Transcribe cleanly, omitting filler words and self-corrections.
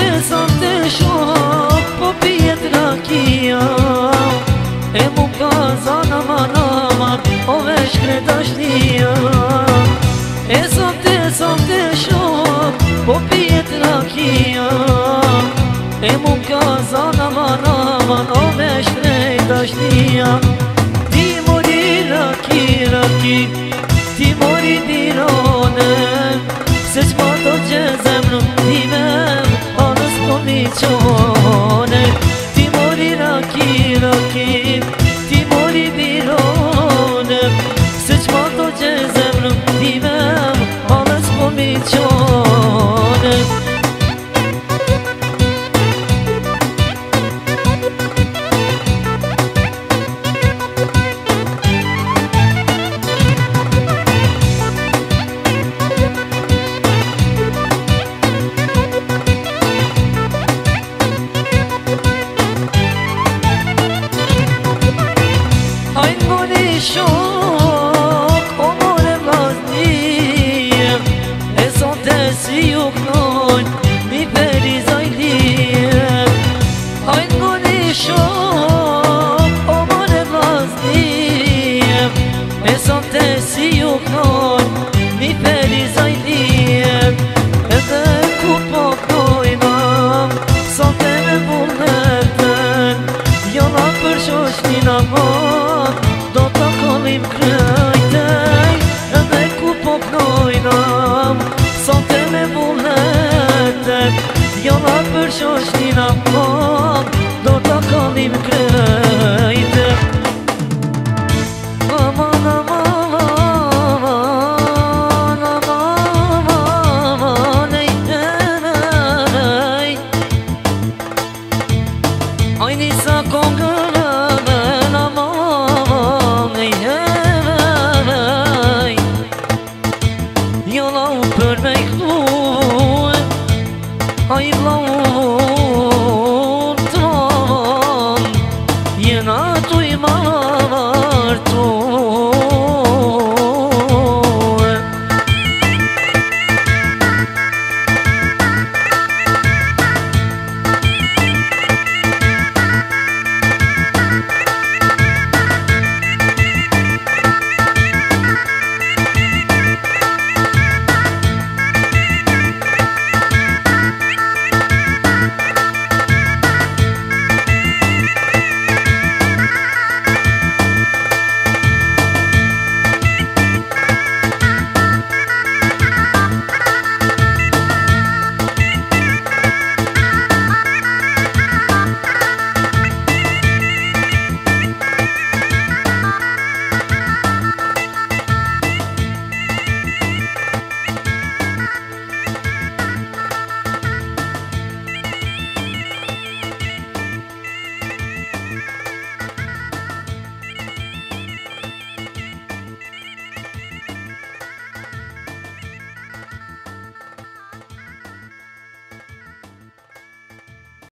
sante shok, po pijet rakia. E mu ka zana manamat, o vesh kretashnia. E sante shok, po pijet rakia. E mu ka zana manamat, o vesh kretashnia. Ti mori raki, ti mori dirone. Se qma do që zemrën timem, anës po mi qone. Ti mori raki, ti mori birone. Se qma do që zemrën timem, anës po mi qone. Shok, o more vaznim, e sonte si ju knojn, mi peri zajlim. Hajn goni shok, o more vaznim, e sonte si ju knojn, mi peri zajlim. Edhe ku po knojnam, sonte me vullneten, jona për shoshnin amon, do të kolim krejtej. Edhe ku po knojnam, sonte me vullnetet, jona për shoshnin amon, do të kolim krejtej. Aman, aman, aman, aman, aman, ej, ej. Ajni sa kongën për me i këtu, a i vlau